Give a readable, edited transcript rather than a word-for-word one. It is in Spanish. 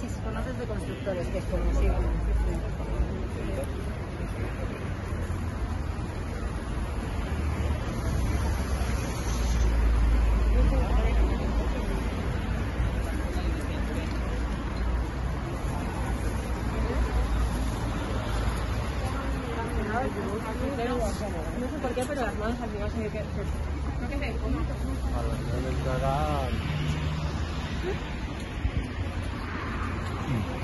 conoces de constructores, que es como sí. No sé por qué, pero las manos al final se ve que... Creo que se coma. A ver,